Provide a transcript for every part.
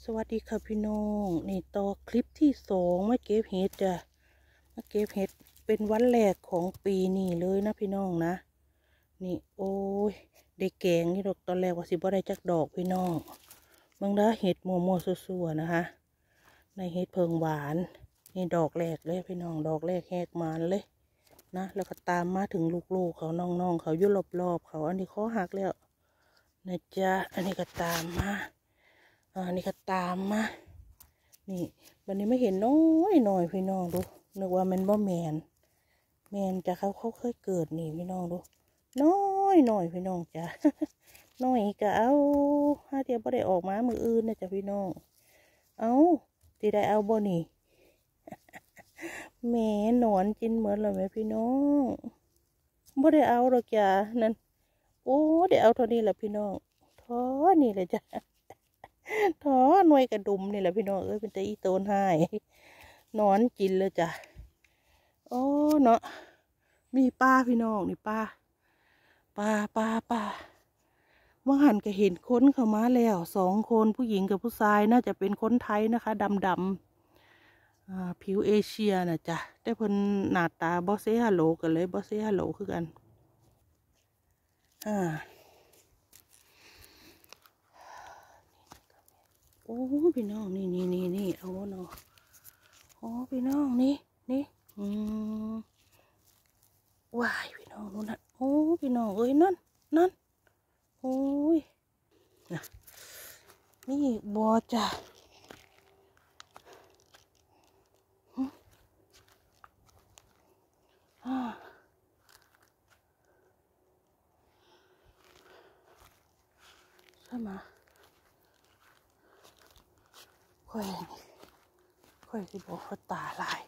วัสดีค่ะพี่น้องนี่ต่อคลิปที่2มาเก็บเห็ดจ้ะมาเก็บเห็ดเป็นวันแรกของปีนี้เลยนะพี่น้องนะนี่โอ้ยได้แกงนี่ดอกตอนแรกว่าสิบ่ได้จักดอกพี่น้องเบิ่งเด้อเห็ดมัวซัวๆนะคะในเห็ดเพิงหวานนี่ดอกแรกเลยพี่น้องดอกแรกแหกมาเลยนะแล้วก็ตามมาถึงลูกๆเขาน้องๆเขาอยู่รอบๆเขาอันนี้เขาหักแล้วนะจ๊ะอันนี้ก็ตามมาอันนี้ก็ตามมานี่วันนี้ไม่เห็นน้อยพี่น้องดูนึกว่ามันบ่แมนจะเขาเคยเกิดนี่พี่น้องดูน้อยพี่น้องจ้ะ น้อยก็เอาถ้าเดียวบ่ได้ออกมามืออื่นนะจ้ะพี่น้องเอาที่ได้เอาบ่นี่แม่หนอนกินเหมือนเลยไหมพี่น้องบ่ได้เอาหรอกจ้ะนั่นโอ้ได้เอาเท่านี้แหละพี่น้องท้อนี่เลยจ้ะท้อหน่วยกระดุมนี่แหละพี่น้องเป็นแต่อีโตนให้นอนกินเลยจ้ะโอ้เนาะมีป้าพี่น้องนี่ป้าว่าหันก็เห็นคนเข้ามาแล้ว2 คนผู้หญิงกับผู้ชายน่าจะเป็นคนไทยนะคะดำผิวเอเชียนะจ้ะแต่เพิ่นหน้าตาบอเซ่ฮัลโหลกันเลยบอเซ่ฮัลโหลคือกันโอ้พี่น้องนี่เอาเนาะโอ้พี่น้องนี่ว้ายพี่น้องนู่นน่ะโอ้พี่น้องเอ้ยนั่นโอ้ยนะนี่บอจ้ะใช่ไหมค่อยสิบอกว่าตาลาย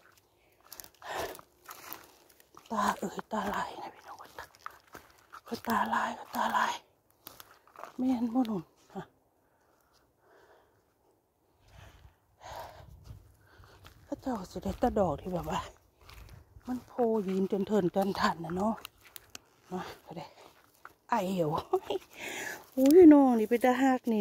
ตาลายนะพี่น้องก็ตาลายแม่นบ่หนุ่มก็เจ้าสิได้ตะดอกที่แบบว่ามันโพยืนจนเทินกันทันนะเนาะก็ได้ไอเหี่ยวโอ้ยน้องนี่เป็นตาหักนี่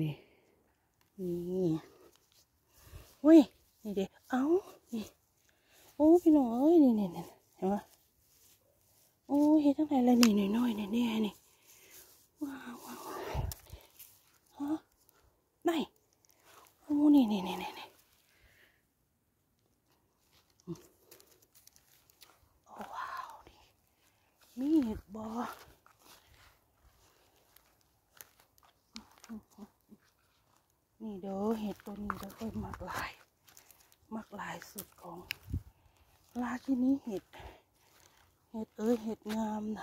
เว้ยนี่เด็กเอานี่โอ้พี่น้องเอ้ยนี่เห็นไหมโอ้เห็นทั้งไหนเลยนี่น้อยนี่ว้าวฮะไหนโอ้นี่โอ้ว้าวนี่มีเห็ดบอนี่เด้อเห็ดตัวนี้เด้อค่อยมักลายสุดของราชินีเห็ดเห็ดงามนะ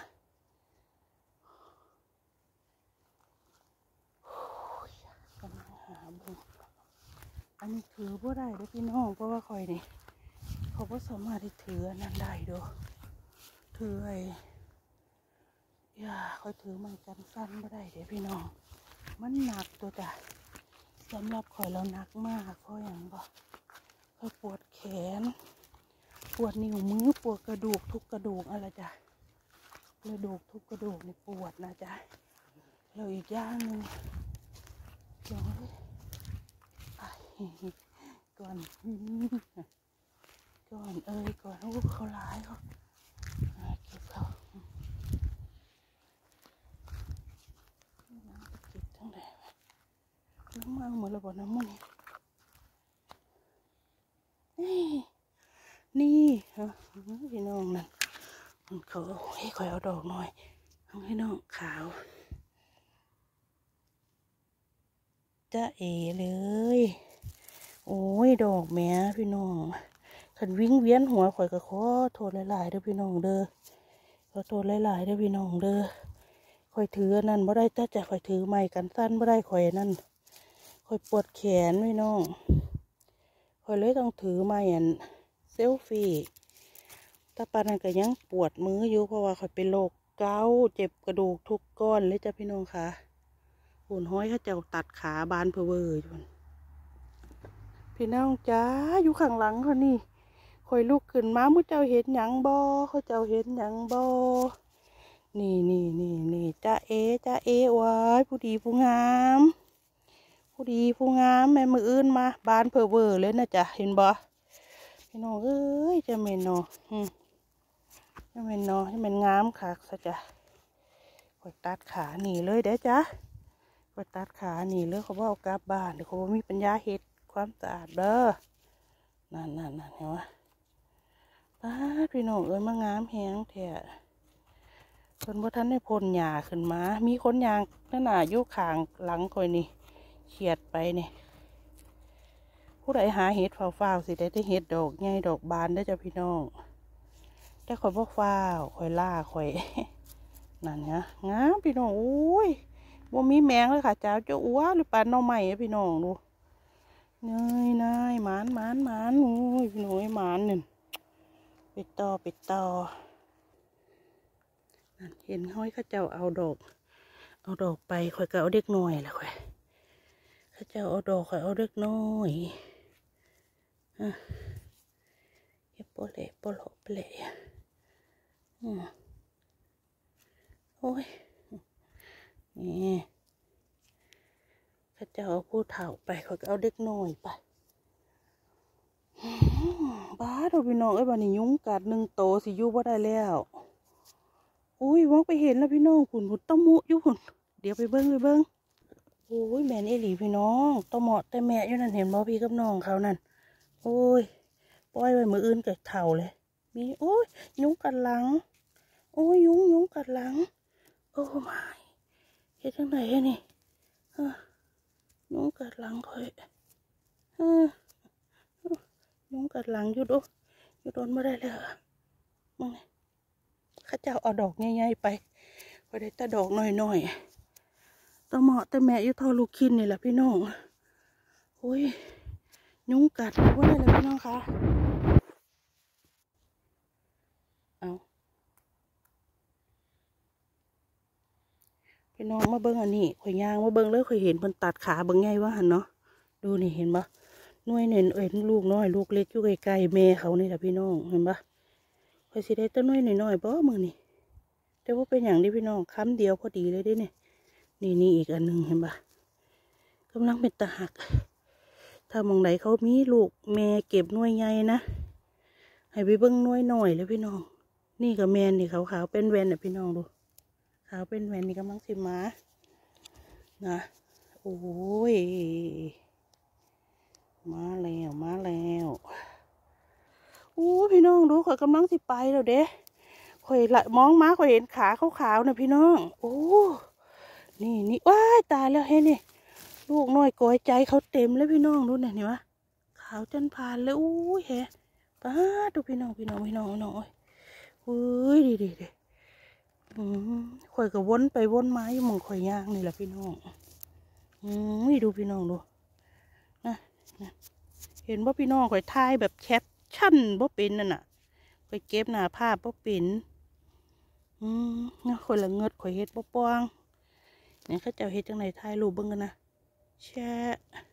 กำลังหาบุกอันนี้ถือบ่ได้เด้อพี่น้องเพราะว่าคอยนี่เขาบ่สามารถที่ถืออันนั้นได้เด้อถือคอยถือมันกันสั้นบ่ได้เด้อพี่น้องมันหนักตัวจ้ะสำหรับคอยเราหนักมากเพราะอย่างบ่คอยปวดแขนปวดนิ้วมือปวดกระดูกทุกกระดูกอะไรจ้ะกระดูกทุกกระดูกนี่ปวดนะจ๊ะแล้วอีกอย่างหนึ่งเดี๋ยวก่อนโอ้เขาร้ายเขาเก็บเขาเก็บทั้งแดดน้ำมันหมดแล้วบ่น้ำมันนี่ฮะพี่น้องนั่นเขาให้คอยเอาดอกหน่อยเอาให้น้องขาวจะเอเลยโอ้ยดอกแม่พี่น้องขันวิ่งเวียนหัวข่อยก็ขอโทษหลายๆเด้อพี่น้องเด้อขอโทษหลายๆเด้อพี่น้องเด้อข่อยถือนั่นบ่ได้จะข่อยถือไม้กันสั้นบ่ได้ข่อยนั่นข่อยปวดแขนพี่น้องข่อยเลยต้องถือไม้อันเซลฟี่ถ้าปานนั้นก็ยังปวดมืออยู่เพราะว่าข่อยเป็นโรคเกาต์เจ็บกระดูกทุกก้อนเลยจ้ะพี่น้องค่ะหุ่นห้อยเขาจะตัดขาบานเพอเวอร์พี่น้องจ้าอยู่ข้างหลังเขานี่คอยลุกขึ้นมามุ้เจ้าเห็นหยังบอเขาเจ้าเห็นหยังบอนี่จ้าเอวายผู้ดีผู้งามผู้ดีผู้งามแม่มืออื่นมาบานเพอเวอร์เลยนะจ๊ะเห็นบ่พี่น้องเอ้ยจะเมนเนาะจะเมนเนาะจะเมนงามค่ะซะจ้ะกดตัดขาหนีเลยเด้อจ้ะกดตัดขาหนีเลยเขาบอกเอากลับบ้านเดี๋ยวเขาบอกมีปัญญาเฮ็ดความสะอาดเด้อนั่นเห็นไหมป้าพี่น้องเอ้ยมางามแหงแท้คนบ่ทันได้พ่นหญ้าขึ้นมามีคนยางนั่นน่ะอยู่ข้างหลังคอยนี่เฉียดไปนี่ผู้ใดหาเห็ดฟ้าวสิได้เห็ดดอกใหญ่ดอกบานได้จ้ะพี่น้องแต่ข่อยบ่ฟ้าวข่อยล่าข่อยนั่นนะงามพี่น้องโอ้ยบ่มีแมงเลยค่ะจ้าเจ้าอ้วหรือปลาหน่อไม้พี่น้องดูเนยหมานโอ้ยพี่น้องหมานนี่ปิดต่อนั่นเห็นห้อยข้าเจ้าเอาดอกไปข่อยก็เอาเด็กน้อยแหละข่อยข้าเจ้าเอาดอกข่อยเอาเด็กน้อยเก็บโปเล่โปโลเปล่โอ้ยนี่ข้าเจ้าเอาผู้เฒ่าไปข่อยก็เอาเด็กน้อยไปบ้าเราพี่น้องเอ้ยบ้านนี้ยุงกัดหนึ่งโตสิอยู่บ่ได้แล้วอุ้ยมองไปเห็นแล้วพี่น้องหุ่นต้มมุอยู่หุ่นเดี๋ยวไปเบิ้งโอ้ยแม่นเอหลีพี่น้องต้มเหมาะแต่แม่อยู่นั่นเห็นบ่พี่กับน้องเขานั่นโอ้ยปล่อยไว้มืออื่นกับเถ่าเลยมีโอ้ยยุงกัดหลังโอ้ยยุงกัดหลังโอ้ไม่เฮ็ดจังไดนี่ยุงกัดหลังค่อยยุงกัดหลังอยู่โดนไม่ได้เลยมึงข้าเจ้าเอาดอกใหญ่ๆไปพอได้แต่ดอกน้อยๆต้มเหมาะแต่แม่อยู่ทอลูกคินนี่แหละพี่น้องโอ้ยยุงกัดว่าได้เลยพี่น้องคะเอาพี่น้องมาเบิ้งอันนี้ข่อยย่างมาเบิ้งเลยข่อยเห็นมันตัดขาเบิ้งไงวะหันเนาะดูนี่เห็นปะน้อยเห็นลูกน้อยลูกเล็กอยู่ไกลๆแม่เขานี่แหละพี่น้องเห็นปะข่อยสิได้ต้นน้อยบ่มือนี่แต่ว่าเป็นอย่างนี้พี่น้องค้ำเดียวพอดีเลยดิเนี่ยนี่อีกอันหนึ่งเห็นปะกำลังเป็นตะหักถ้ามองไหนเขามีลูกแม่เก็บน้อยใหญ่นะให้ไปเบิ้งน้อยหน่อยเลยพี่น้องนี่กับแมนนี่ขาวเป็นแวนน่ะพี่น้องดูขาวเป็นแวนนี่กำลังสิมานะโอ้ยมาแล้วโอ้พี่น้องดูข่อยกำลังสิไปแล้วเด้ข่อยละมองมาข่อยเห็นขาขาวๆนะพี่น้องโอ้นี่ว้ายตายแล้วเฮ้นี่ลูกน้อยกอยใจเขาเต็มเลยพี่น้องดูเนี่ยวะขาวจนผ่านเลยอู้ยเฮ้ป้าดูพี่น้องโอ้ยดีข่อยก็วนไปวนมาอยู่หม่องข่อยย่างนี่แหละพี่น้องดูพี่น้องดูนะเห็นว่าพี่น้องข่อยถ่ายแบบแคปชั่นบ่เป็นนั่นน่ะข่อยเก็บหน้าภาพบ่เป็นนะข่อยละเงิดข่อยเฮ็ดบ่ป้องเนี่ยเขาเจ้าเฮ็ดจังไหนถ่ายรูปเบิ่งกันนะแชะ